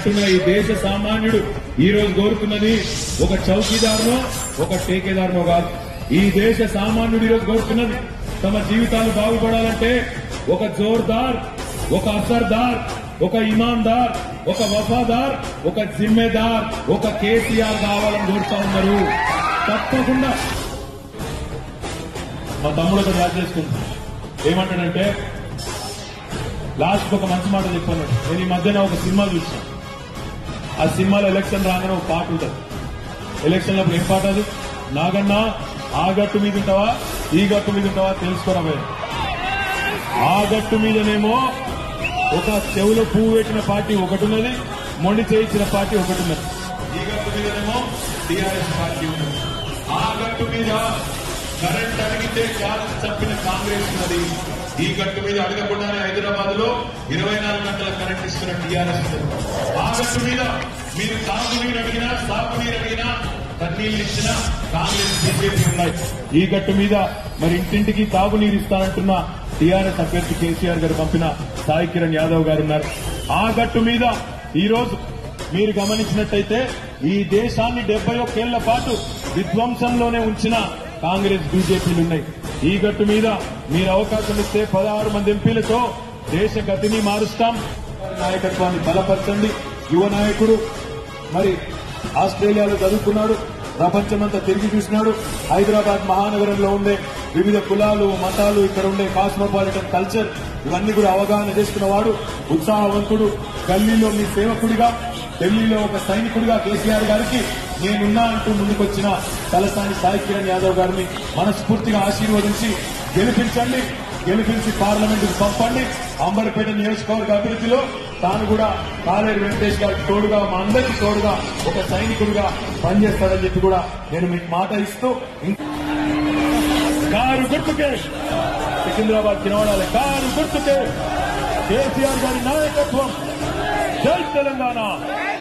అంటున్న ఈ దేశ సామాన్యుడు ఈ రోజు కోరుతున్నది ఒక చౌకీదారునో ఒక టేకేదారునో కాదు. ఈ దేశ సామాన్యుడు ఈ రోజు కోరుతున్నది తమ జీవితాలు బాగుపడాలంటే ఒక జోర్దార్, ఒక అసర్దార్, ఒక ఇమాందార్, ఒక వఫాదార్, ఒక జిమ్మేదార్, ఒక కేసీఆర్ కావాలని కోరుతా ఉన్నారు. తప్పకుండా మా తమ్ముడు ఒక యాడ్ చేసుకుంటాం. ఏమంటాడంటే లాస్ట్ ఒక మంచి మాట చెప్పాను. నేను ఈ మధ్యన ఒక సినిమా చూసాను. ఆ సినిమాలో ఎలక్షన్ రాగానే ఒక పాట ఉంటుంది. ఎలక్షన్ అప్పుడు ఏం పాట అది? నాగన్నా ఆ గట్టు మీద ఉంటావా ఈ గట్టు మీద ఉంటావా తెలుసుకోవడమే. ఆ గట్టు మీదనేమో ఒక చెవులో పువ్వు పెట్టిన పార్టీ ఒకటి ఉన్నది, మొండి చేయించిన పార్టీ ఒకటి ఉన్నది. ఈ గట్టు మీదనేమో టీఆర్ఎస్ పార్టీ ఉన్నది. ఆ గట్టు మీద కరెంట్ అడిగితే ఛార్జ్ చంపిన కాంగ్రెస్ ఉన్నది. ఈ గట్టు మీద అడగకుండానే హైదరాబాద్ లో 24 గంటల కరెంట్ ఇస్తున్న టీఆర్ఎస్ ఉన్నది. ఆ గట్టు మీద మీరు తాగునీరు అడిగినా సాగునీరు అడిగినా కన్నీళ్లు ఇచ్చిన కాంగ్రెస్ బీజేపీ ఉన్నాయి. ఈ గట్టు మీద మరి ఇంటింటికి తాగునీరు ఇస్తానంటున్న టీఆర్ఎస్ అభ్యర్థి కేసీఆర్ గారు పంపిన సాయి కిరణ్ యాదవ్ గారు ఉన్నారు. ఆ గట్టు మీద ఈ రోజు మీరు గమనించినట్టయితే ఈ దేశాన్ని 71 ఏళ్ల పాటు విధ్వంసంలోనే ఉంచిన కాంగ్రెస్ బీజేపీలు ఉన్నాయి. ఈ గట్టు మీద మీరు అవకాశం ఇస్తే 16 మంది ఎంపీలతో దేశ గతిని మారుస్తాం. నాయకత్వాన్ని బలపరచండి. యువ నాయకుడు మరి ఆస్ట్రేలియాలో చదువుకున్నాడు, ప్రపంచమంతా తిరిగి చూసినాడు. హైదరాబాద్ మహానగరంలో ఉండే వివిధ కులాలు మతాలు, ఇక్కడ ఉండే కాస్మోపాలిటన్ కల్చర్ ఇవన్నీ కూడా అవగాహన చేసుకున్నవాడు, ఉత్సాహవంతుడు. గల్లీలో మీ సేవకుడిగా, ఢిల్లీలో ఒక సైనికుడిగా కేసీఆర్ గారికి నేనున్నా అంటూ ముందుకొచ్చిన తలసాని సాయి కిరణ్ యాదవ్ గారిని మనస్ఫూర్తిగా ఆశీర్వదించి గెలిపించండి. గెలిపించి పార్లమెంటుకు పంపండి. అంబర్పేట నియోజకవర్గ అభివృద్ధిలో తాను కూడా కాలేరు వెంకటేష్ గారికి తోడుగా, మా అందరికీ తోడుగా ఒక సైనికుడిగా పనిచేస్తాడని చెప్పి కూడా నేను మీకు మాట ఇస్తూ, కారు గుర్తుకే సికింద్రాబాద్ తినవడాలి. కారు గుర్తుకే కేసీఆర్ గారి నాయకత్వం. జై తెలంగాణ.